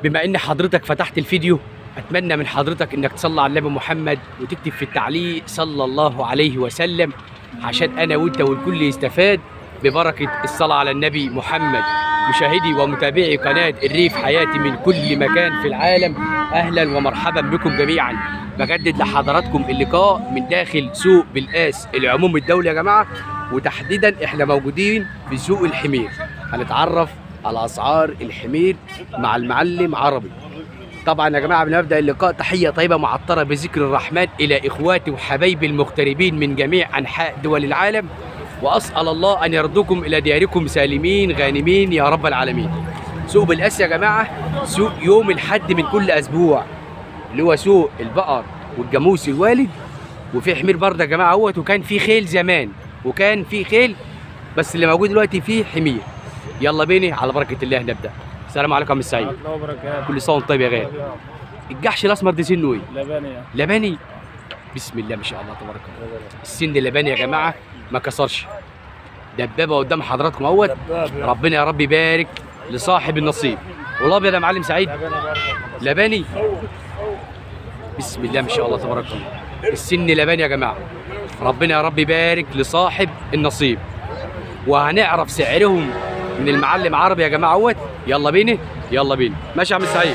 بما ان حضرتك فتحت الفيديو، اتمنى من حضرتك انك تصلي على النبي محمد وتكتب في التعليق صلى الله عليه وسلم، عشان انا وانت والكل يستفاد ببركه الصلاه على النبي محمد. مشاهدي ومتابعي قناه الريف حياتي من كل مكان في العالم، اهلا ومرحبا بكم جميعا. بجدد لحضراتكم اللقاء من داخل سوق بالقاس العموم الدولي يا جماعه، وتحديدا احنا موجودين في سوق الحمير. هنتعرف على اسعار الحمير مع المعلم عربي. طبعا يا جماعه قبل ما نبدا اللقاء، تحيه طيبه معطره بذكر الرحمن الى اخواتي وحبايبي المغتربين من جميع انحاء دول العالم، واسال الله ان يردكم الى دياركم سالمين غانمين يا رب العالمين. سوق بالقاس يا جماعه سوق يوم الحد من كل اسبوع، اللي هو سوق البقر والجاموس الوالد، وفي حمير برضه يا جماعه اهوت، وكان في خيل زمان وكان في خيل، بس اللي موجود دلوقتي فيه حمير. يلا بينا على بركه الله نبدا. السلام عليكم يا عم سعيد. كل سنه وانت طيب يا غالي. الجحش الاسمر ده سنه ايه؟ لبني. لبني. بسم الله ما شاء الله تبارك الله. السن اللبني يا جماعه ما كسرش. دبابه قدام حضراتكم اهوت. ربنا يا رب يبارك لصاحب النصيب. والابيض يا معلم سعيد لبني. بسم الله ما شاء الله تبارك الله. السن لبني يا جماعه. ربنا يا رب يبارك لصاحب النصيب. وهنعرف سعرهم من المعلم عربي يا جماعه اهوت. يلا بينا يلا بينا. ماشي يا عم سعيد.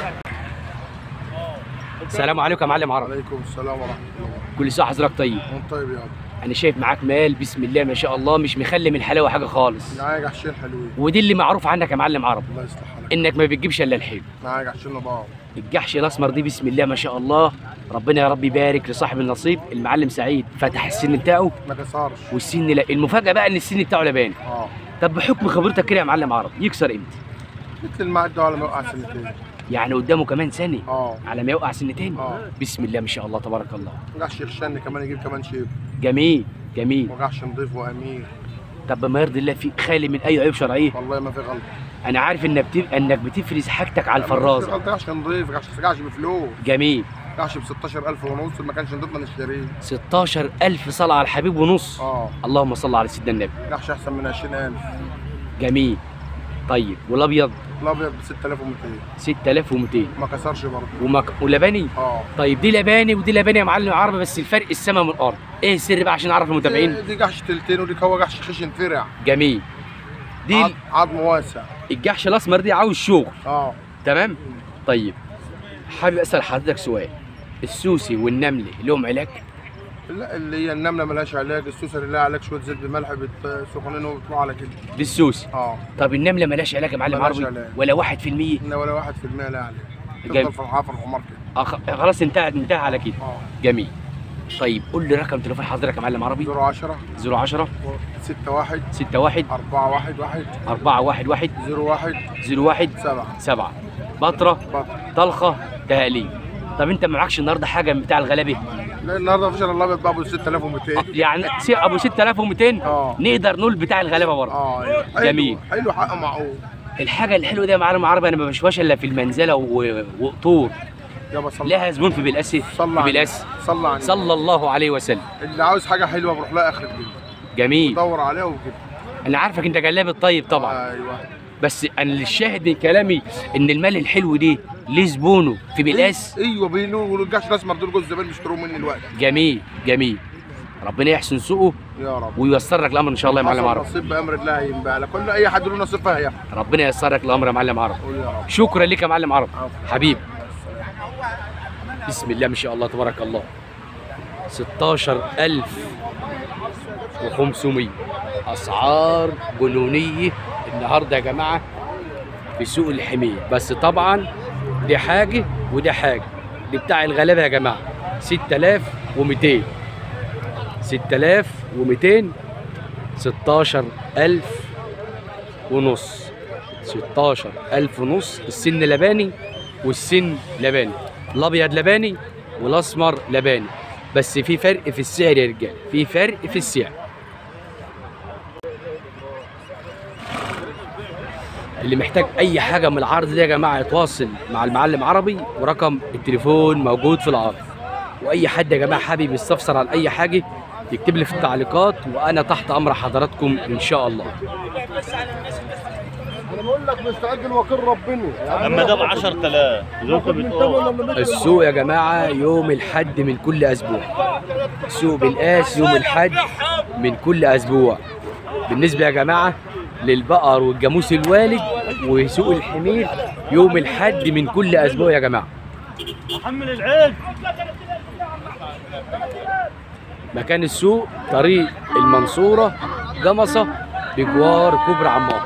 السلام عليكم يا معلم عربي. وعليكم السلام ورحمه الله. كل سنه حضرتك طيب. وانت طيب يا عم. انا شايف معاك مال بسم الله ما شاء الله، مش مخلي من الحلاوه حاجه خالص. معايا جحشين حلوين. ودي اللي معروف عنك يا معلم عربي، الله يصلح حالك. انك ما بتجيبش الا الحلو. معايا جحشين نضاف. الجحش الاسمر دي بسم الله ما شاء الله. ربنا يا رب يبارك لصاحب النصيب. المعلم سعيد فتح السن بتاعه ما كسرش. والسن لا. المفاجاه بقى ان السن بتاعه لباني. طب بحكم خبرتك كده يا معلم عربي يكسر امتى؟ مثل المعد على ما يوقع سنتين. يعني قدامه كمان سنه على ما يوقع سنتين. بسم الله ما شاء الله تبارك الله. جحش يخشن كمان يجيب كمان شيب. جميل جميل. وجحش نضيف وامير. طب بما يرضي الله في خالي من اي عيوب شرعيه. والله ما في غلط. انا عارف انك بتفرز حاجتك على الفرازه. جحش نضيف، جحش بفلوس. جميل. جحش ب 16,000 ونص، ما كانش نضيف ما نشتريه. 16,000 صلاه على الحبيب ونص. اللهم صل على سيدنا النبي. جحش احسن من 20,000. جميل. طيب والابيض؟ الابيض ب 6,200. 6,200 ما كسرش برضه. ولبني؟ طيب دي لباني ودي لباني يا معلم عربي، بس الفرق السما من الارض. ايه السر بقى عشان اعرف المتابعين؟ دي جحش تلتين ودي هو جحش خشن فرع. جميل. دي عظم واسع. الجحش الاسمر دي عاوز شغل. تمام. طيب حابب اسال حضرتك سؤال، السوسي والنمل لهم علاج؟ لا، اللي هي النمله ملهاش علاج، السوسه اللي لها علاج شويه زيت بملح بتسخنينه وبتطلع على كده. دي السوسي. طب النمله ملهاش علاج يا معلم عربي؟ ولا 1%؟ لا ولا 1% لا علاج. تفضل في الحافر الحمار كده. خلاص انتهى على كده. جميل. طيب قول لي رقم تليفون حضرتك يا معلم عربي. 010 61 411 411 01 7 بطره طلخه تهاليل. طب انت ما معكش النهارده حاجه من بتاع الغلابه؟ لا النهارده مفيش الا الابيض بقى ابو 6,200. يعني ابو 6,200 نقدر نقول بتاع الغلابه برضه. ايوه. جميل. حلو حقه معقول. الحاجه الحلوه دي يا معلم عربي انا ما بشوفهاش الا في المنزله وقطور. يابا صلى لها زبون في بالقاس. صلى الله عليه وسلم. اللي عاوز حاجه حلوه بروح لها اخر الدنيا. جميل. دور عليها وكده. انا عارفك انت جلاب الطيب طبعا. ايوه. بس انا الشاهد من كلامي ان المال الحلو دي ليه زبونه في بالقاس. ايوه بينه والجحش الاسمر دول جوز زمان بيشتروه مني دلوقتي. جميل جميل. ربنا يحسن سوقه يا رب وييسر لك الامر ان شاء الله يا معلم عربي. نصيب بامر الله هينباع لك، كل اي حد له نصيب فيها هياخد. ربنا ييسر لك الامر يا معلم عربي. شكرا لك يا معلم عربي حبيبي. بسم الله ما شاء الله تبارك الله. 16,500 اسعار جنونيه النهارده يا جماعه في سوق الحمير. بس طبعا دي حاجه ودي حاجه. دي بتاع الغلابه يا جماعه 6,200 6,200 16,000 ونص 16,000 ونص. السن لباني والسن لباني، الابيض لباني والاسمر لباني، بس في فرق في السعر يا رجال، في فرق في السعر. اللي محتاج اي حاجه من العرض ده يا جماعه يتواصل مع المعلم عربي، ورقم التليفون موجود في العرض. واي حد يا جماعه حابب يستفسر عن اي حاجه يكتب لي في التعليقات، وانا تحت امر حضراتكم ان شاء الله. انا بقول لك مستعد لوكيل ربنا. اما ده ب 10000 ذوقه بتقول. السوق يا جماعه يوم الحد من كل اسبوع. السوق بالقاس يوم الحد من كل اسبوع. بالنسبه يا جماعه للبقر والجاموس الوالد وسوق الحمير يوم الحد من كل اسبوع يا جماعه. محمل العيد. مكان السوق طريق المنصوره جمصه بجوار كوبري عمار.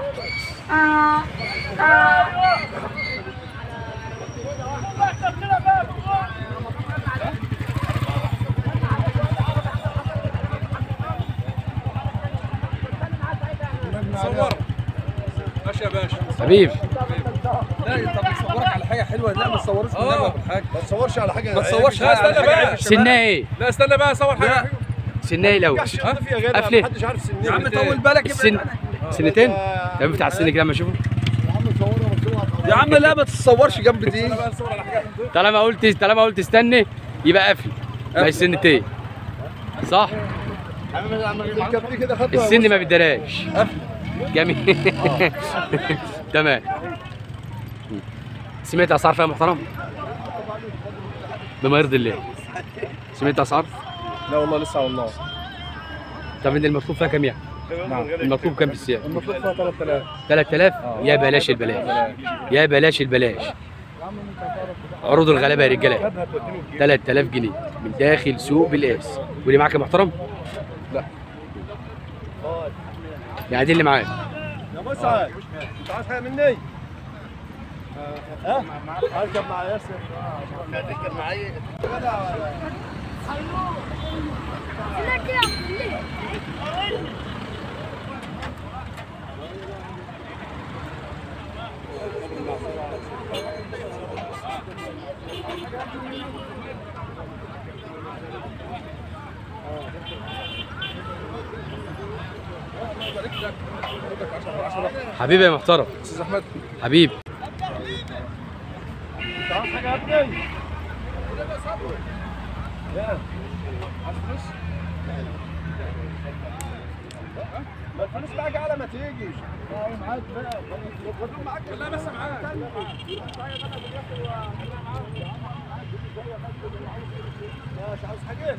صور ماشي يا باشا حبيبي لا انت بتصورك على حاجه حلوه. لا ما تصورش بالحاجه. ما تصورش على حاجه. ما تصورش على استنى حاجه بقى. سنها ايه؟ لا استنى بقى صور حاجه. سنها ايه الاول؟ قفله. محدش عارف سنين. يا عم طول بالك. السن سنتين؟ طب بتاع السن كده اما اشوفه. يا عم لا ما تتصورش جنب دي. طالما قلت استنى يبقى قفل. ما سنتين صح؟ السن ما بيدراش. جميل. تمام. سمعت اسعار فيها محترم؟ بما يرضي الله. سمعت اسعار؟ لا والله لسه والله. طب المطلوب فيها كام يعني؟ نعم. المطلوب كام في السعر؟ المفروض فيها 3000. 3000 يا بلاش البلاش. يا بلاش البلاش. عروض الغلابه يا رجاله. 3000 جنيه من داخل سوق بالقاس. واللي معاك يا محترم؟ لا. يعني دي اللي معاك. يا مسعد انت عايز حاجه مني؟ ها؟ اركب مع ياسر. اركب معايا. حبيبي يا محترم. استاذ احمد حبيبي. انت عايز حاجه يا ابني؟ ما الفلوس معاك على ما تيجي. معاك بقى. لا بس معاك. مش عاوز حاجه؟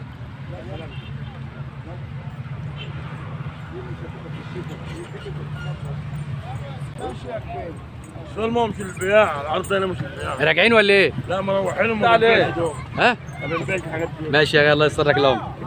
شو ما مش البياع العرض انا مش البياع. راجعين ولا ايه؟ لا مروحين عليه. ها؟ انا البيع الحاجات دي. ماشي يا الله يسرك الامر.